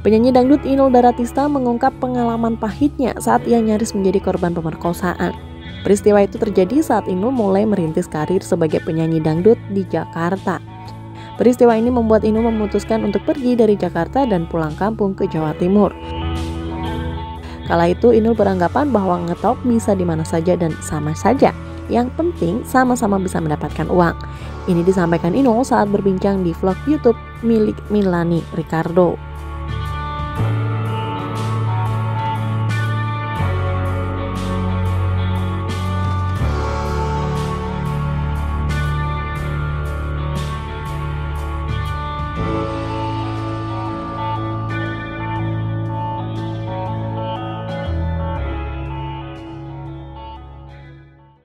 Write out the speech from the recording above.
Penyanyi dangdut Inul Daratista mengungkap pengalaman pahitnya saat ia nyaris menjadi korban pemerkosaan. Peristiwa itu terjadi saat Inul mulai merintis karir sebagai penyanyi dangdut di Jakarta. Peristiwa ini membuat Inul memutuskan untuk pergi dari Jakarta dan pulang kampung ke Jawa Timur. Kala itu Inul beranggapan bahwa ngetop bisa di mana saja dan sama saja. Yang penting sama-sama bisa mendapatkan uang. Ini disampaikan Inul saat berbincang di vlog YouTube milik Milani Ricardo.